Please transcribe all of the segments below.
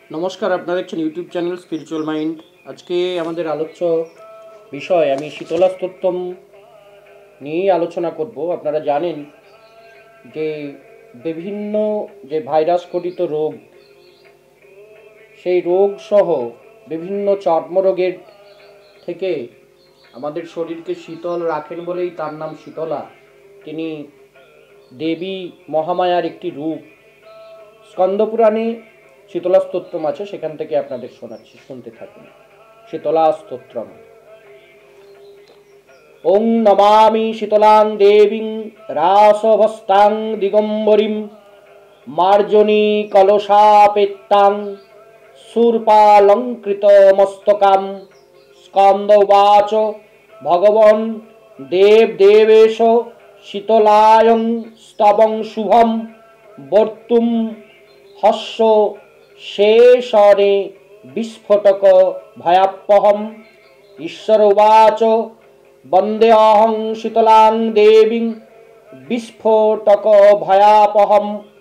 নমস্কার, আপনারা দেখছেন ইউটিউব চ্যানেল স্পিরিচুয়াল মাইন্ড। আজকে আমাদের আলোচ্য বিষয় আমি শীতলা স্তোত্রম নিয়েই আলোচনা করব। আপনারা জানেন যে বিভিন্ন যে ভাইরাস ঘটিত রোগ, সেই রোগ সহ বিভিন্ন চর্মরোগের থেকে আমাদের শরীরকে শীতল রাখেন বলেই তার নাম শীতলা। তিনি দেবী মহামায়ার একটি রূপ। স্কন্দপুরাণে শীতলা স্তোত্রম আছে, সেখান থেকে আপনাদের শোনাচ্ছি, শুনতে থাকুন। শীতলা স্তোত্রম। ওং নমামি শীতলাং দেবীং রাসভস্তাং দিগম্বরীম মার্জনী কলশাপেত্তাং শূর্পালঙ্কৃত মস্তকাম। স্কন্দ উবাচ ভগবন দেবদেবেশ শীতলায়ং স্তবং শুভম বর্তুম হস্য শেষরে বিস্ফোটক ভয়াপহম। ঈশ্বর উবাচ বন্দেহং শীতলাং দেবীং বিস্ফোটক ভয়াপহম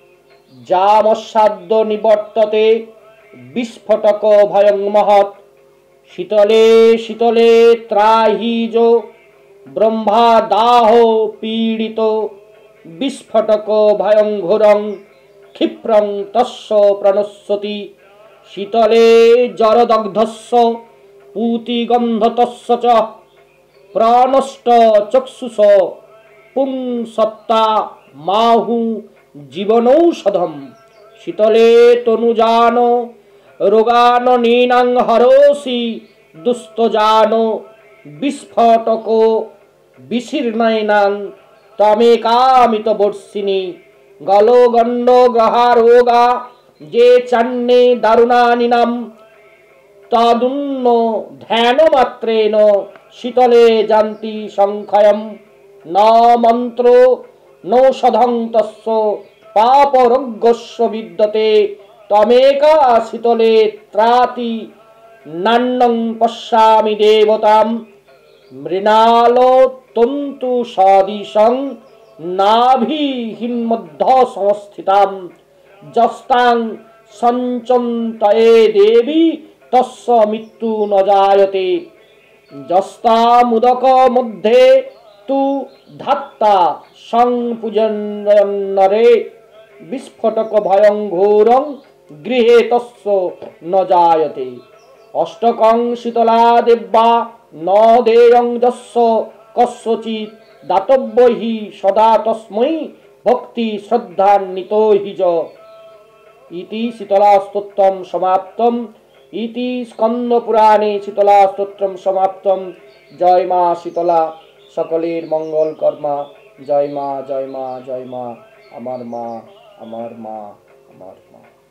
জামস্বাদ্য নিবর্ততে বিস্ফোটক ভয়ং মহৎ। শীতলে শীতলে ত্রাহি ব্রহ্মা দাহ পীড়িত বিস্ফোটক ভয়ং ঘোরং ক্ষিপ্রং তস্য প্রণশ্যতি। শীতলে জরদগ্ধস্য পুতিগন্ধতস্য চ প্রাণষ্ট চক্ষুষ পুংসত্তা মাহু জীবনৌষধম। শীতলে তনুজান রোগান নীনাং হরসি দুস্তজান বিস্ফোটক বিশীর্ণানাং তমেকামিত বর্ষিণী। গলগণ্ড গ্রহারোগা যে চান্নে দারুণানিনাম তদুন্ন ধ্যানমাত্রেণ শীতলে জান্তি সংক্ষয়ম। ন মন্ত্র নৌষধং তস্য পাপরোগ্যস্য বিদ্যতে তমেকা শীতলে ত্রাতি নান্যং পশ্যামি দেবতাম। মৃণাল তন্তু সদৃশং নাভিহিন্মধ্য সংস্থিতাম যস্তাং সঞ্চন্তয়ে দেবী তস্য মৃত্যু ন জায়তে। যস্তামুদক মধ্যে তু ধাত্তা সংপূজন্নরে বিস্ফোটক ভয়ং ঘোরং গৃহে তস্য ন জায়তে। অষ্টকং শীতলা দেব্যা ন দেয়ং যস্য কস্যচিৎ দাতব্য হি সদা তস্मै ভক্তি শ্রদ্ধান্বিতো হি য। ইতি শীতলা স্তোত্রম সমাপ্তম। ইতি স্কন্দ পুরাণে শীতলা স্তোত্রম সমাপ্তম। জয় মা শীতলা, সকলের মঙ্গল কর্মা। জয় মা, জয় মা, জয় মা, আমার মা, আমার মা, আমার মা।